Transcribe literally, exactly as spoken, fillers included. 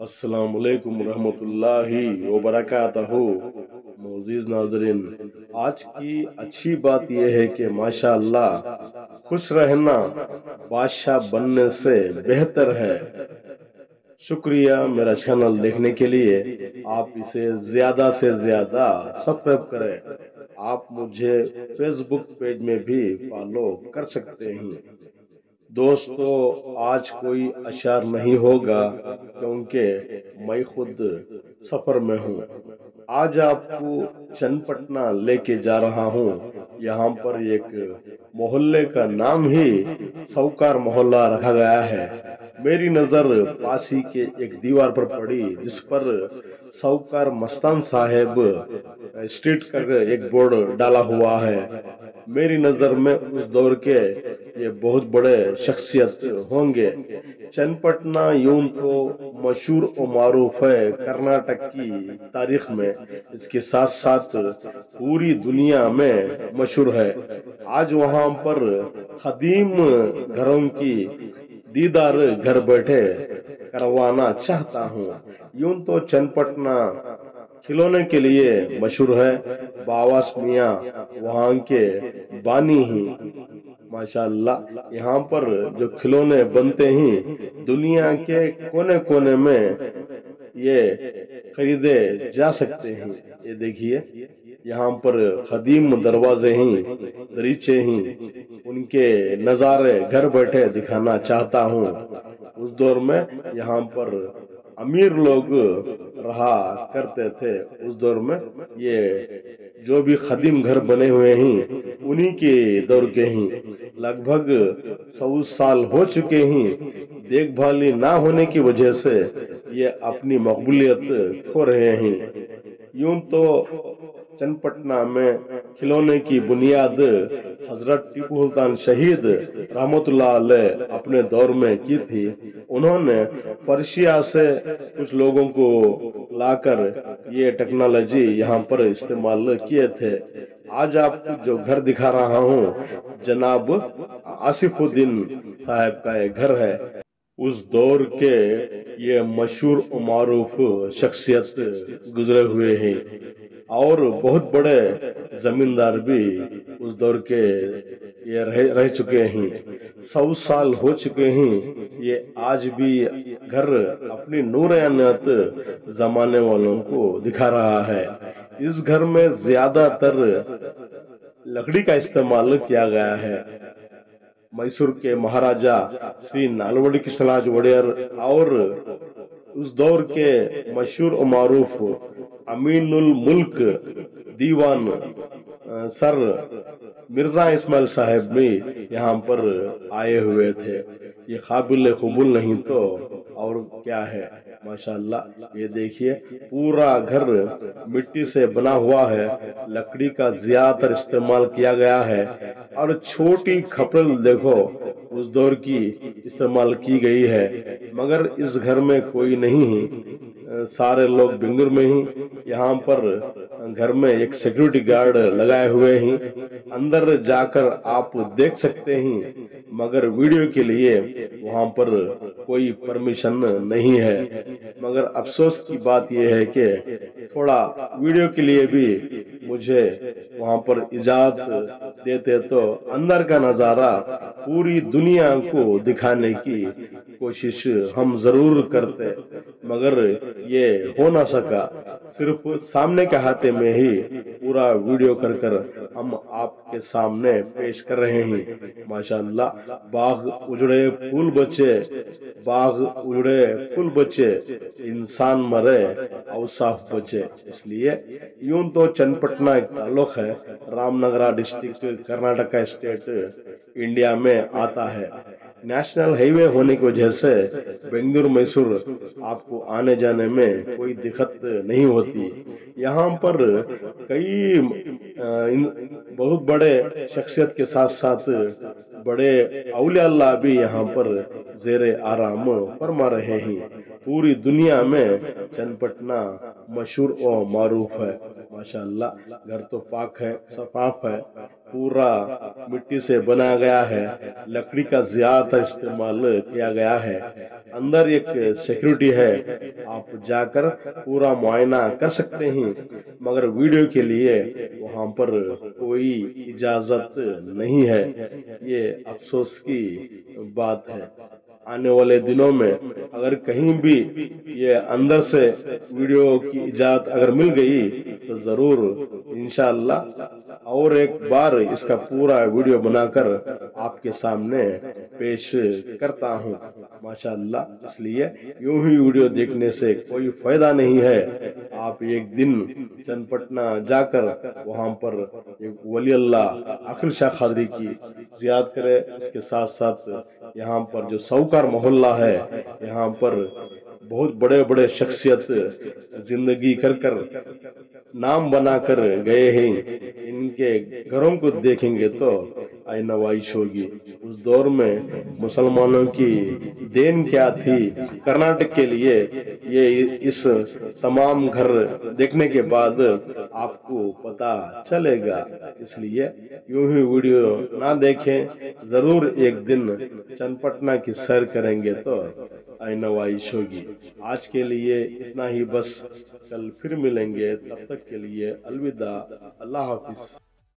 السلام علیکم ورحمۃ اللہ وبرکاتہ۔ معزز ناظرین، آج کی اچھی بات یہ ہے کہ ماشاء اللہ خوش رہنا بادشاہ بننے سے بہتر ہے۔ شکریہ میرا چینل دیکھنے کے لیے۔ آپ اسے زیادہ سے زیادہ سبسکرائب کریں۔ آپ مجھے فیس بک پیج میں بھی فالو کر سکتے ہیں۔ دوستو، آج کوئی اشعار نہیں ہوگا کیونکہ میں خود سفر میں ہوں۔ آج آپ کو چن پٹنہ لے کے جا رہا ہوں۔ یہاں پر ایک محلے کا نام ہی سوکار محلہ رکھا گیا ہے۔ میری نظر پاس ہی کے ایک دیوار پر پڑی جس پر سوکار مستان صاحب اسٹریٹ کا ایک بورڈ ڈالا ہوا ہے۔ میری نظر میں اس دور کے یہ بہت بڑے شخصیت ہوں گے۔ چن پٹنہ یوں تو مشہور و معروف ہے کرناٹک کی تاریخ میں، اس کے ساتھ ساتھ پوری دنیا میں مشہور ہے۔ آج وہاں پر قدیم گھروں کی دیدار گھر بیٹھے کروانا چاہتا ہوں۔ یوں تو چن پٹنہ کھلونے کے لیے مشہور ہے۔ باواس میاں وہاں کے بانی ہیں۔ ماشاء اللہ یہاں پر جو کھلونے بنتے ہیں دنیا کے کونے کونے میں یہ خریدے جا سکتے ہیں۔ یہ دیکھیے یہاں پر قدیم دروازے ہیں، دریچے ہیں، ان کے نظارے گھر بیٹھے دکھانا چاہتا ہوں۔ اس دور میں یہاں پر امیر لوگ رہا کرتے تھے۔ اس دور میں یہ جو بھی قدیم گھر بنے ہوئے ہیں انہی کے دور کے ہیں۔ لگ بھگ سو سال ہو چکے ہیں۔ دیکھ بھالی نہ ہونے کی وجہ سے یہ اپنی مقبولیت کھو رہے ہیں۔ یوں تو چن پٹنہ میں کھلونے کی بنیاد حضرت ٹیپو سلطان شہید رحمت اللہ علیہ اپنے دور میں کی تھی۔ انہوں نے پرشیا سے کچھ لوگوں کو لا کر یہ ٹیکنالوجی یہاں پر استعمال کیے تھے۔ آج آپ کو جو گھر دکھا رہا ہوں جناب آصف الدین صاحب کا ایک گھر ہے۔ اس دور کے یہ مشہور و معروف شخصیت گزرے ہوئے ہیں اور بہت بڑے زمیندار بھی اس دور کے یہ رہ, رہ چکے ہیں۔ سو سال ہو چکے ہیں۔ یہ آج بھی گھر اپنی نورانیت زمانے والوں کو دکھا رہا ہے۔ اس گھر میں زیادہ تر لکڑی کا استعمال کیا گیا ہے۔ میسور کے مہاراجا شری نالوڈی کرشن راج وڈیر اور اس دور کے مشہور و معروف امین الملک دیوان سر مرزا اسماعیل صاحب بھی یہاں پر آئے ہوئے تھے۔ یہ قابل قبول نہیں تو اور کیا ہے۔ ماشاءاللہ یہ دیکھیے پورا گھر مٹی سے بنا ہوا ہے۔ لکڑی کا زیادہ تر استعمال کیا گیا ہے اور چھوٹی کھپڑل دیکھو اس دور کی استعمال کی گئی ہے، مگر اس گھر میں کوئی نہیں ہے، سارے لوگ بنگور میں ہیں۔ یہاں پر گھر میں ایک سیکورٹی گارڈ لگائے ہوئے ہیں، اندر جا کر آپ دیکھ سکتے ہیں، مگر ویڈیو کے لیے وہاں پر کوئی پرمیشن نہیں ہے۔ مگر افسوس کی بات یہ ہے کہ تھوڑا ویڈیو کے لیے بھی مجھے وہاں پر اجازت دیتے تو اندر کا نظارہ پوری دنیا کو دکھانے کی کوشش ہم ضرور کرتے، مگر یہ ہو نہ سکا۔ صرف سامنے کے ہاتھے میں ہی پورا ویڈیو کر کر ہم آپ کے سامنے پیش کر رہے ہیں۔ ماشاءاللہ باغ اجڑے پھول بچے، باغ اجڑے پھول بچے، انسان مرے اوصاف بچے۔ اس لیے یوں تو چن پٹنہ ایک تعلق ہے، Ramanagara district Karnataka state India میں آتا ہے۔ نیشنل ہائی وے ہونے کی وجہ سے بنگلور میسور آپ کو آنے جانے میں کوئی دقت نہیں ہوتی۔ یہاں پر کئی بہت بڑے شخصیت کے ساتھ ساتھ بڑے اولیاء اللہ بھی یہاں پر زیر آرام فرما رہے ہیں۔ پوری دنیا میں چن پٹنہ مشہور و معروف ہے۔ माशाअल्लाह घर तो पाक है, सफाफ है, पूरा मिट्टी से बनाया गया है, लकड़ी का ज्यादा इस्तेमाल किया गया है। अंदर एक सिक्योरिटी है, आप जाकर पूरा मुआयना कर सकते हैं, मगर वीडियो के लिए वहां पर कोई इजाजत नहीं है। ये अफसोस की बात है। आने वाले दिनों में अगर कहीं भी ये अंदर से वीडियो की इजाजत अगर मिल गई तो जरूर इंशाअल्लाह और एक बार इसका पूरा वीडियो बनाकर आपके सामने पेश करता हूँ माशाअल्लाह। इसलिए यूं ही वीडियो देखने से कोई फायदा नहीं है। आप एक दिन चनपटना जाकर वहां पर एक वली अल्लाह आखिर शाह कादरी की जियारत करें। इसके साथ साथ यहाँ पर जो सौकार मोहल्ला है, यहाँ पर बहुत बड़े बड़े शख्सियत जिंदगी कर कर नाम बनाकर गए हैं। इनके घरों को देखेंगे तो आई नवाइश होगी। उस दौर में मुसलमानों की देन क्या थी कर्नाटक के लिए, ये इस तमाम घर देखने के बाद आपको पता चलेगा। इसलिए यूं ही वीडियो ना देखें, जरूर एक दिन चनपटना की सैर करेंगे तो आई नवाइश होगी। आज के लिए इतना ही बस, कल फिर मिलेंगे, तब तक के लिए अलविदा, अल्लाह हाफिज।